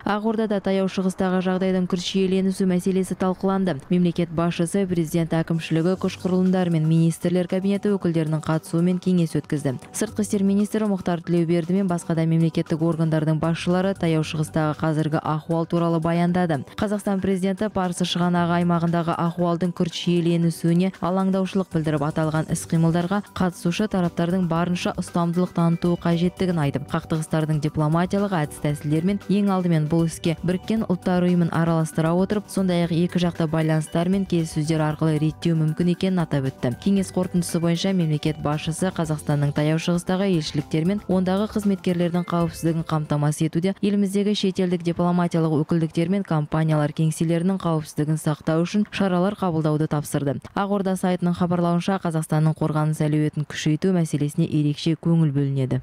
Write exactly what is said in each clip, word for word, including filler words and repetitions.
Ақордада таяу шығыстағы жағдайдың күршейленісі мәселесі талқыланды. Мемлекет басшысы, президент әкімшілігі, күш құрылымдары мен министрлер кабинеті өкілдерінің қатысуымен кеңес өткізді. Сыртқы істер министрі Мұхтар Тілеуберді мен басқа да мемлекеттік органдардың басшылары таяу шығыстағы қазіргі ахуал туралы баяндады. Қазақстан президенті Парсы шығанағы аймағындағы ахуалдың күршейленісуіне алаңдаушылық білдіріп, аталған іс-қимылдарға қатысушы тараптардың барынша ұстамдылық танытуы қажеттігін айтып, қақтығыстардың дипломатиялық әдіс-тәсілдер мен ең алдымен бұл іске біріккен ұлттар ұйымын араластыра отырып, сондай-ақ екі жақты байланыстар мен келіссөздер арқылы реттеу мүмкін екенін атап өтті. Кеңес қорытындысы бойынша мемлекет басшысы Қазақстанның таяу шығыстағы елшіліктер мен ондағы қызметкерлердің қауіпсіздігін қамтамасыз етуде еліміздегі шетелдік дипломатиялық өкілдіктер мен компаниялар кеңселерінің қауіпсіздігін сақтау үшін шаралар қабылдауды тапсырды. Ақорда сайтының хабарлауынша, Қазақстанның қорғаныс әлеуетін күшейту мәселесіне ерекше көңіл бөлінеді.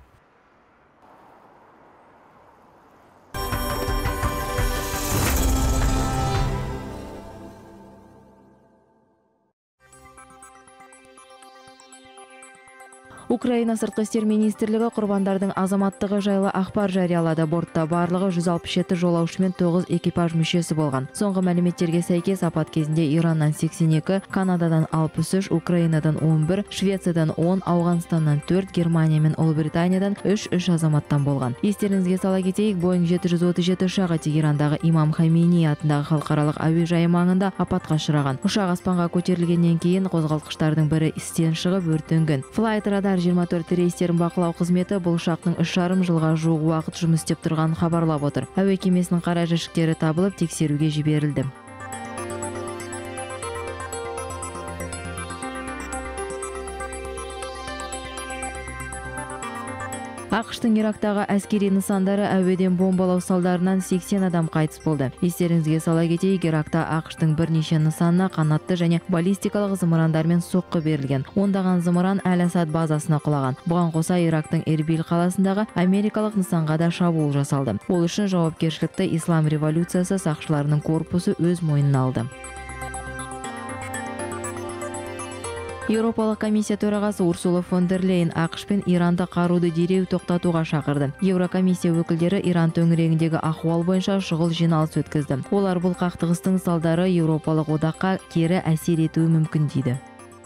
Украина сыртқы істер министрлігі құрбандардың азаматтығы жайлы ақпар жариялады. Бортта барлығы жүз алпыс жеті жолаушы мен тоғыз экипаж мүшесі болған. Соңғы мәліметтерге сәйкес апат кезінде Ираннан сексен екі, Канададан алпыс үш, Украинадан он бір, Швециядан он, Ауғанстаннан төрт, Германия мен Ұлыбританиядан үш үш азаматтан болған. Естеріңізге сала кетейік, Боинг жеті жүз отыз жеті ұшағы Тегерандағы Имам Хамейни атындағы халықаралық әуежайы маңында апатқа ұшыраған. Ұшақ аспанға көтерілгеннен кейін қозғалтқыштардың бірі істен шығып өртенген. Flight Radar жиырма төрт рейстерін бақылау қызметі бұл ұшақтың үш жарым жылға жуық уақыт жұмыс істеп тұрғанын хабарлап отыр. Әуе кемесінің қара жәшіктері табылып, тексеруге жіберілді. ақш-тың Ирактағы әскери нысандары әуеден бомбалау салдарынан сексен адам қайтыс болды. Естеріңізге сала кетейік, Иракта ақш-тың бірнеше нысанына қанатты және баллистикалық зымырандармен соққы берілген. Ондаған зымыран Әл-Асад базасына құлаған. Бұған қоса Ирактың Эрбил қаласындағы америкалық нысанға да шабуыл жасалды. Ол үшін жауапкершілікті Ислам революциясы сақшыларының корпусы өз мойнына алды. Еуропалық комиссия төрағасы Урсула фон дер Лейн ақш пен Иранды қаруды дереу тоқтатуға шақырды. Еурокомиссия өкілдері Иран төңірегіндегі ахуал бойынша шұғыл жиналыс өткізді. Олар бұл қақтығыстың салдары Еуропалық одаққа кері әсер етуі мүмкін дейді.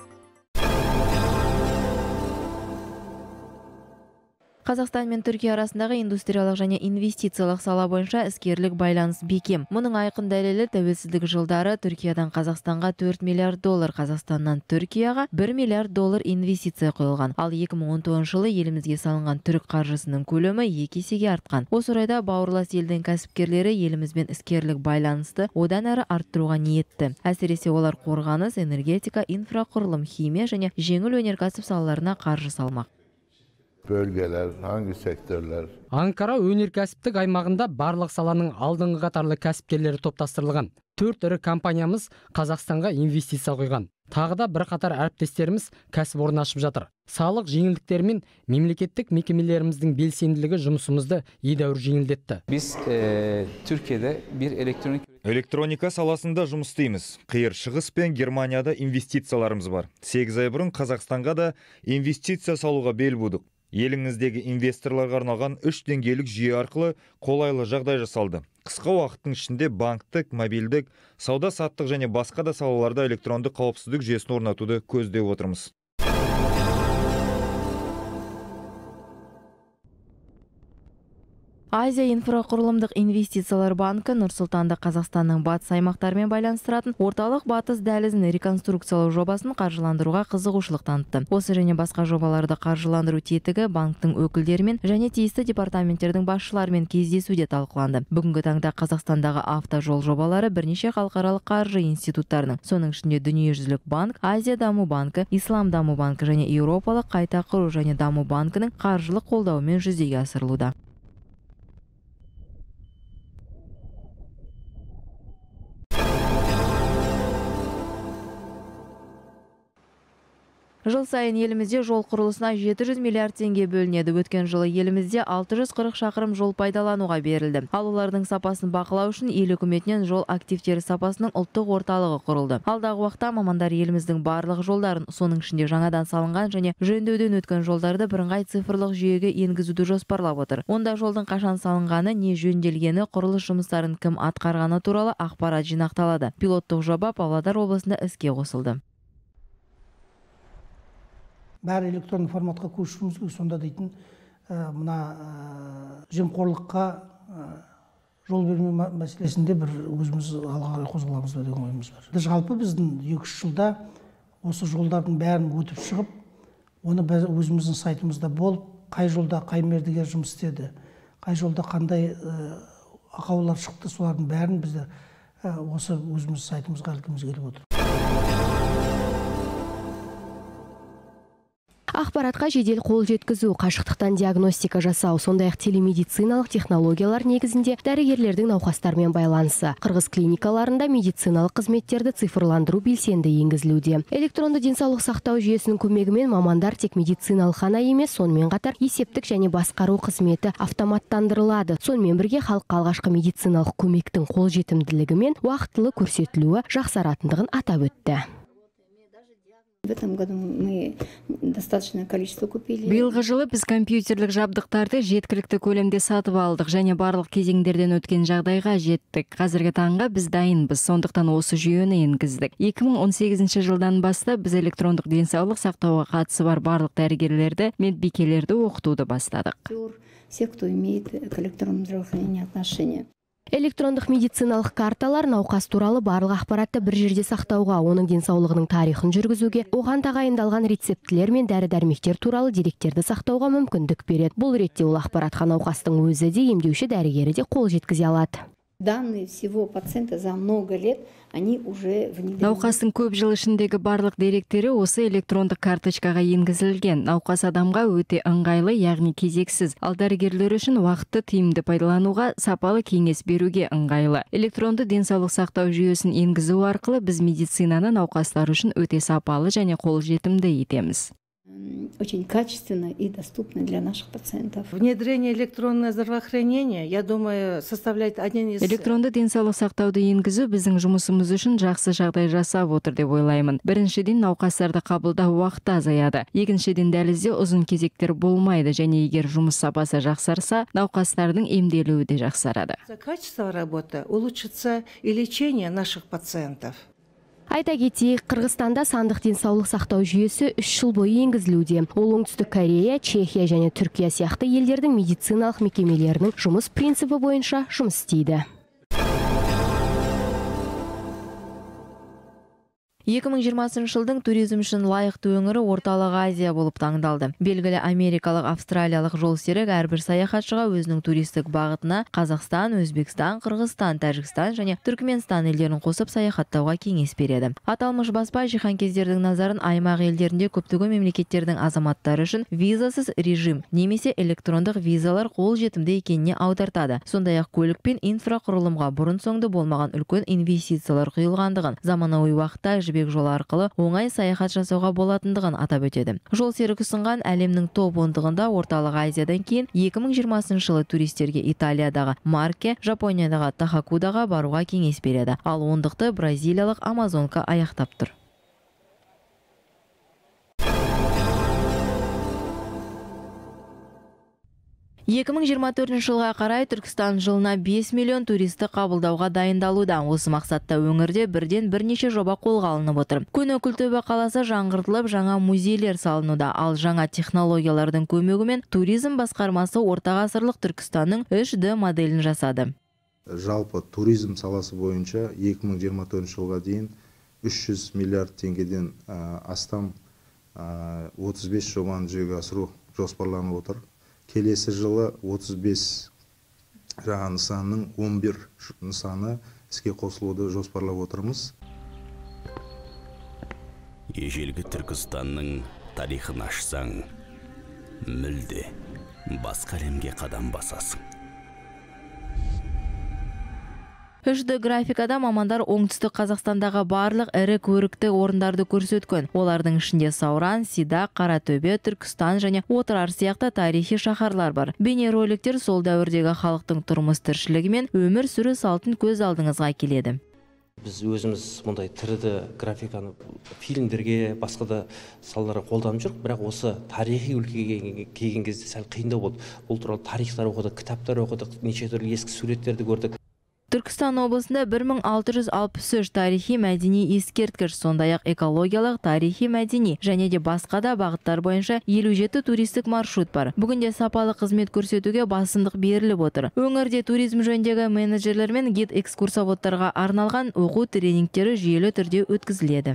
Қазақстан мен Түркия арасындағы индустриялық және инвестициялық сала бойынша іскерлік байланыс бекем. Мұның айқын дәлелі тәуелсіздік жылдары Түркиядан Қазақстанға төрт миллиард доллар, Қазақстаннан Түркияға бір миллиард доллар инвестиция құйылған. Ал екі мың он тоғызыншы жылы елімізге салынған түрік қаржысының көлемі екі есеге артқан. Осы орайда бауырлас елдің кәсіпкерлері елімізбен іскерлік байланысты одан әрі арттыруға ниетті. Әсіресе олар қорғаныс, энергетика, инфрақұрылым, химия және жеңіл өнеркәсіп салаларына қаржы салмақ. Bölgeler, hangi sektörler? Анкара өнеркәсіптік аймағында барлық саланың алдыңғы қатарлы кәсіпкерлері топтастырылған. Төрт ірі компаниямыз Қазақстанға инвестиция құйған. Тағы да бір қатар әріптестеріміз кәсіпорын ашып жатыр. Салық жеңілдіктерімен мемлекеттік мекемелеріміздің белсенділігі жұмысымызды едәуір жеңілдетті. Biz e, Türkiye'de bir elektronik Электроника саласында жұмыс істейміз. Қиыр шығыс пен Германияда инвестицияларымыз бар. сегіз ай бұрын Қазақстанға да инвестиция салуға бел будық. Еліңіздегі инвесторларға арналған үш деңгейлік жүйе арқылы қолайлы жағдай жасалды. Қысқа уақыттың ішінде банктік, мобильдік, сауда-саттық және басқа да салаларда электрондық қауіпсіздік жүйесін орнатуды көздеп отырмыз. Азия инфрақұрылымдық инвестициялар банкі Нұр-Сұлтанды Қазақстанның батыс аймақтарымен байланыстыратын орталық батыс дәлізін реконструкциялау жобасын қаржыландыруға қызығушылық танытты. Осы және басқа жобаларды қаржыландыру тетігі банктың өкілдерімен және тиісті департаменттердің басшыларымен кездесуде талқыланды. Бүгінгі таңда Қазақстандағы автожол жобалары бірнеше халықаралық қаржы институттарының, соның ішінде Дүниежүзілік банк, Азия даму банкі, Ислам даму банкі және Еуропалық қайта құру және даму банкінің қаржылық қолдауымен жүзеге асырылуда. Жыл сайын елімізде жол құрылысына жеті жүз миллиард теңге бөлінеді. Өткен жылы елімізде алты жүз қырық шақырым жол пайдалануға берілді. Ал олардың сапасын бақылау үшін ел үкіметінен жол активтері сапасының ұлттық орталығы құрылды. Алдағы уақытта мамандар еліміздің барлық жолдарын, соның ішінде жаңадан салынған және жөндеуден өткен жолдарды бірыңғай цифрлық жүйеге енгізуді жоспарлап отыр. Онда жолдың қашан салынғаны, не жөнделгені, құрылыс жұмыстарын кім атқарғаны туралы ақпарат жинақталады. Пилоттық жоба Павлодар облысында іске қосылды. Бәрі электронды форматқа көшуімізге сонда дейтін мына жемқорлыққа жол бермеу мәселесінде бір өзіміз алға қарай қозғаламыз ба деген ойымыз бар. Жалпы біздің екі үш жылда осы жолдардың бәрін өтіп шығып, оны өзіміздің сайтымызда болып, қай жолда қай мердігер жұмыс істеді, қай жолда қандай ақаулар шықты, солардың бәрін бізде осы өзіміз сайтымызға ілгіміз келіп отыр. Ақпаратқа жедел қол жеткізу, қашықтықтан диагностика жасау, сондай-ақ телемедициналық технологиялар негізінде дәрігерлердің науқастармен байланысы. Қырғыз клиникаларында медициналық қызметтерді цифрландыру белсенді енгізілуде. Электронды денсаулық сақтау жүйесінің көмегімен мамандар тек медициналық ғана емес, сонымен қатар есептік және басқару қызметі автоматтандырылады. Сонымен бірге халыққа алғашқы медициналық көмектің қолжетімділігі мен уақытылы көрсетілуі жақсаратындығын атап өтті. В этом году мы достаточное количество купили. Биылғы жылы біз компьютерлік жабдықтарды жеткілікті көлемде сатып алдық және барлық кезеңдерден өткен жағдайға жеттік. Қазіргі таңға біз дайынбыз, сондықтан осы жүйені енгіздік. екі мың он сегізінші жылдан бастап біз электрондық денсаулық сақтауға қатысы бар барлық дәрігерлерді, медбикелерді оқытуды бастадық. Все, кто имеет к электронному здравоохранению отношение. Электрондық медициналық карталар науқас туралы барлық ақпаратты бір жерде сақтауға, оның денсаулығының тарихын жүргізуге, оған тағайындалған рецептілер мен дәрі-дәрмектер туралы деректерді сақтауға мүмкіндік береді. Бұл ретте ол ақпаратқа науқастың өзі де, емдеуші дәрігері де қол жеткізе алады. Данные всего пациента за много лет, они уже внедрены. Науқастың көп жыл ішіндегі барлық деректері осы электрондық карточкаға енгізілген. Науқас адамға өте ыңғайлы, яғни кезексіз. Ал дәрігерлер үшін уақытты тиімді пайдалануға, сапалы кеңес беруге ыңғайлы. Электронды денсаулық сақтау жүйесін енгізу арқылы біз медицинаны науқастар үшін өте сапалы және қолжетімді етеміз. Очень качественно и доступно для наших пациентов. Внедрение электронного здравоохранения, я думаю, составляет один из... Электронды денсаулық сақтауды енгізу біздің жұмысымыз үшін жақсы жағдай жасап отыр деп ойлаймын. Біріншіден, науқастарды қабылдау уақыты азаяды. Екіншіден, дәлізде ұзын кезектер болмайды және егер жұмыс сапасы жақсарса, науқастардың емделуі де жақсарады. Качество работы улучшится и лечение наших пациентов. Айта кетейік, Қырғызстанда сандық денсаулық сақтау жүйесі үш жыл бойы енгізілуде. Ол Оңтүстік Корея, Чехия және Түркия сияқты елдердің медициналық мекемелерінің жұмыс принципі бойынша жұмыс істейді. екі мың жиырмасыншы жылдың туризм үшін лайықты өңірі Орталық Азия болып таңдалды. Белгілі америкалық, австралиялық жолсерік әрбір саяхатшыға өзінің туристік бағытына Қазақстан, Өзбекстан, Қырғызстан, Тәжікстан және Түркменстан елдерін қосып саяхаттауға кеңес береді. Аталмыш баспа жиһанкездердің назарын аймақ елдерінде көптеген мемлекеттердің азаматтары үшін визасыз режим немесе электрондық визалар қолжетімді екеніне аудартады. Сондай-ақ көлік пен инфрақұрылымға бұрын-соңды болмаған үлкен инвестициялар құйылғандығын, заманауи уақытта жібек жолы арқылы оңай саяхат жасауға болатындығын атап өтеді. Жол серік ұсынған әлемнің топ ондығында Орталық Азиядан кейін екі мың жиырмасыншы жылы туристерге Италиядағы Марке, Жапониядағы Тахакудаға баруға кеңес береді. Ал ондықты бразилиялық Амазонка аяқтап тұр. екі мың жиырма төртінші жылға қарай Түркістан жылына бес миллион туристі қабылдауға дайындалуда. Осы мақсатта өңірде бірден бірнеше жоба қолға алынып отыр. Көне Күлтөбе қаласы жаңғыртылып, жаңа музейлер салынуда. Ал жаңа технологиялардың көмегімен туризм басқармасы орта ғасырлық Түркістанның үш дэ моделін жасады. Жалпы туризм саласы бойынша екі мың жиырма төртінші жылға дейін үш жүз миллиард теңгеден астам отыз бес жобаны жүзеге асыру жоспарланып отыр. Келесі жылы отыз бес жаңа нысанның он бір нысаны іске қосылуды жоспарлап отырмыз. Ежелгі Түркістанның тарихын ашсаң, мүлде басқа әлемге қадам басасың. үч дэ графикада мамандар оңтүстік Қазақстандағы барлық ірі көрікті орындарды көрсөткөн. Олардың ішінде Сауран, Сидақ, Қаратөбе, Түркістан және Отырар сияқты тарихи шаһарлар бар. Бейнероликтер сол дәуірдегі халықтың тұрмыс тіршілігі мен өмір сүру салтын көз алдыңызға келеді. Біз өзіміз мұндай тіріді графиканы фильмдерге, басқа да салаларға қолданып жүрік, бірақ осы тарихи өлкеге келген кезде сәл қиындау болды. Бұл туралы тарихтар оқыдық, кітаптар оқыдық, неше түрлі ескі суреттерді көрдік. Түркістан облысында бір мың алты жүз алпыс үш тарихи мәдени ескерткіш, сондай-ақ экологиялық, тарихи мәдени және де басқа да бағыттар бойынша елу жеті туристік маршрут бар. Бүгінде сапалы қызмет көрсетуге басымдық беріліп отыр. Өңірде туризм жөніндегі менеджерлер мен гид экскурсоводтарға арналған оқу тренингтері жүйелі түрде өткізіледі.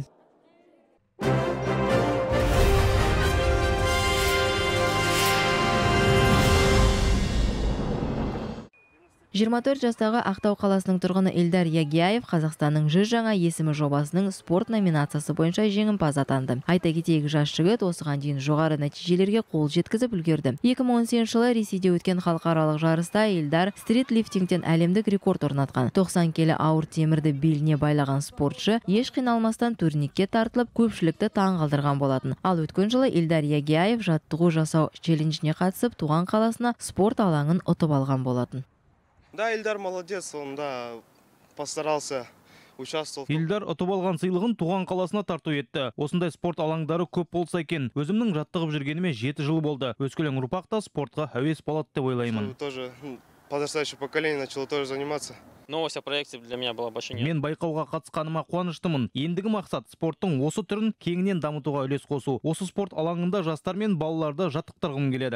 жиырма төрт жастағы Ақтау қаласының тұрғыны Ильдар Ягияев Қазақстанның жүз жаңа есімі жобасының спорт номинациясы бойынша жеңімпаз атанды. Айта кетейік, жас жігіт осыған дейін жоғары нәтижелерге қол жеткізіп үлгерді. екі мың он сегізінші жылы Ресейде өткен халықаралық жарыста Ильдар стритлифтингтен әлемдік рекорд орнатқан. тоқсан келі ауыр темірді беліне байлаған спортшы еш қиналмастан турникке тартылып, көпшілікті таң қалдырған болатын. Ал өткен жылы Ильдар Ягияев жаттығу жасау челленджіне қатысып, туған қаласына спорт алаңын ұтып алған болатын. Да, Ильдар молодец, он да постарался участвовать. Ильдар ұтып алған сыйлығын туған қаласына тарту етті. Осындай спорт алаңдары көп болса екен. Өзімнің жаттығып жүргеніме жеті жыл болды. Өскелең ұрпақ та спортқа әуес болады деп ойлаймын. Тоже подрастающее поколение начало тоже заниматься. Новость о проекте для меня была большой. Мен байқауға қатысқаныма қуаныштымын. Ендігі мақсат спорттың осы түрін кеңінен дамытуға үлес қосу. Осы спорт алаңында жастар мен балаларды жаттықтырғым келеді.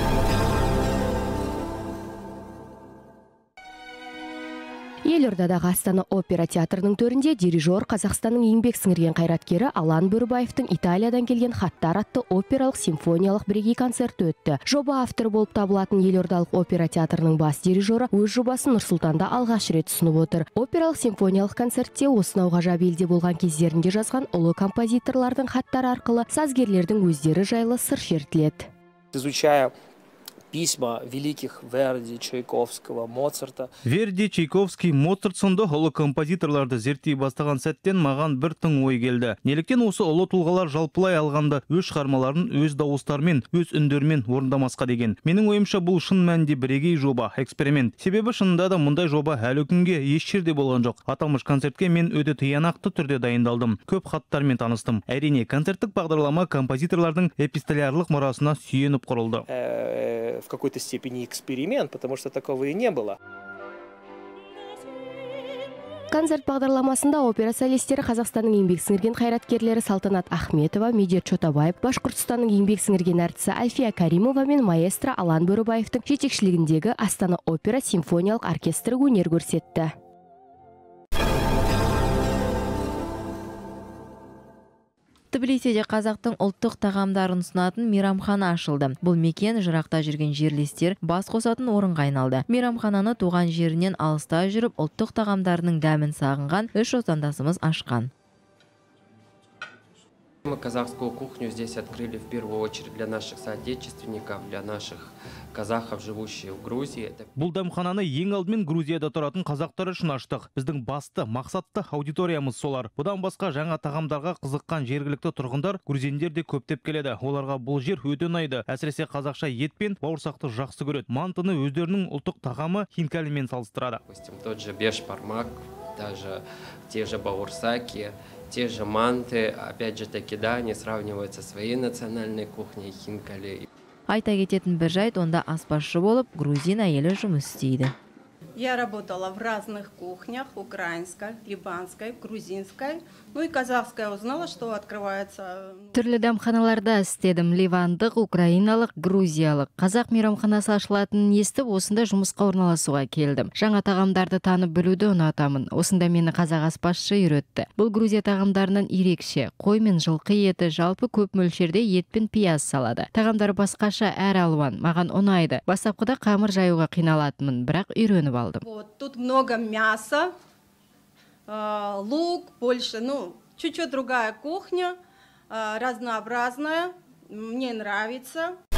Елордадағы Астана опера театрының төрінде дирижер Қазақстанның еңбек сіңірген қайраткері Алан Бөрібаевтың Италиядан келген хаттар атты опералық симфониялық бірегей концерті өтті. Жоба авторы болып табылатын Елордалық опера театрының бас дирижері өз жобасын Нұрсұлтанда алғаш рет ұсынып отыр. Опералық симфониялық концертте осынау ғажап елде болған кездерінде жазған ұлы композиторлардың хаттары арқылы сазгерлердің өздері жайлы сыр шертіледі. Изучая письма великих Верди, Чайковского, Моцарта. Верди, Чайковский, Моцарт сынды ұлы композиторларды зерттей бастаған сәттен маған бір тың ой келді. Неліктен осы ұлы тұлғалар жалпылай алғанда өз шығармаларын өз дауыстарымен, өз үндермен орындамасқа деген. Менің ойымша бұл шын мәнінде бірегей жоба, эксперимент. Себебі шынында да мұндай жоба әлі күнге еш жерде болған жоқ. Аталмыш концертке мен өте тиянақты түрде дайындалдым. Көп хаттармен таныстым. Әрине, концерттік бағдарлама композиторлардың эпистолярлық мұрасына сүйеніп құрылды. В какой-то степени эксперимент, потому что такого и не было. Концерт бағдарламасында опера солистері Қазақстанның еңбек сіңірген қайраткерлері Салтанат Ахметова, Медет Чотабаев, Башқұртстанның еңбек сіңірген әртісі Альфия Каримова мен маэстро Алан Бөрібаевтың жетекшілігіндегі Астана опера симфониялық оркестрі өнер көрсетті. Тбилисиде қазақтың ұлттық тағамдарын ұсынатын мейрамхана ашылды. Бұл мекен жырақта жүрген жерлестер бас қосатын орынға айналды. Мейрамхананы туған жерінен алыста жүріп, ұлттық тағамдарының дәмін сағынған үш отандасымыз ашқан. Мы казахскую кухню здесь открыли в первую очередь для наших соотечественников, для наших казахов, живущих в Грузии. Бұл дәмхананы ең алдымен Грузияда тұратын қазақтар үшін аштық. Біздің басты, мақсатты аудиториямыз солар. Бұдан басқа жаңа тағамдарға қызыққан жергілікті тұрғындар грузиндер де көптеп келеді. Оларға бұл жер өте ұнайды. Әсіресе қазақша ет пен бауырсақты жақсы көреді. Мантыны өздерінің ұлттық тағамы хинкалімен салыстырады. Тот же бешбармак, даже те же бауырсаки, те же манты, опять же таки, да, они сравниваются со своей национальной кухней хинкали. Айта кететін бір жайт, онда аспазшы болып грузин әйелі жұмыс істейді. Я работала в разных кухнях, украинской, либанской, грузинской, ну и казахская. Узнала, что открывается. Түрлі дәмханаларда істедім. Ливандық, украиналық, грузиялық. Қазақ мейрамханасы ашылатынын естіп, осында жұмысқа орналасуға келдім. Жаңа тағамдарды танып білуді ұнатамын. Осында мені қазақ аспазшы үйретті. Бұл Грузия тағамдарынан ерекше. Қой мен жылқы еті, жалпы көп мөлшерде ет пен пияз салады. Тағамдар басқаша әр алуан. Маған ұнайды. Бастапқыда қамыр жаюға қиналатынмын, бірақ үйреніп алдым. Вот, тут много мяса, э, лук, больше, ну, чуть-чуть другая кухня, э, разнообразная, мне нравится.